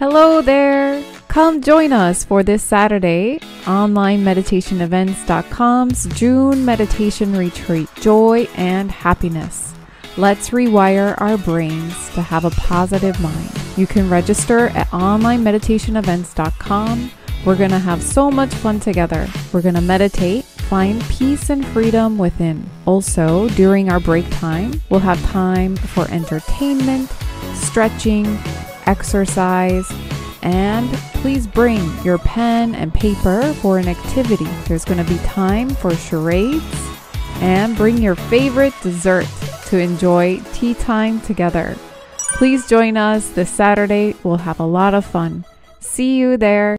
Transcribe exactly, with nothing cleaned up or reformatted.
Hello there! Come join us for this Saturday, online meditation events dot com's June Meditation Retreat, Joy and Happiness. Let's rewire our brains to have a positive mind. You can register at online meditation events dot com. We're going to have so much fun together. We're going to meditate, find peace and freedom within. Also, during our break time, we'll have time for entertainment, stretching, exercise, and please bring your pen and paper for an activity. There's going to be time for charades, and bring your favorite dessert to enjoy tea time together. Please join us this Saturday. We'll have a lot of fun. See you there.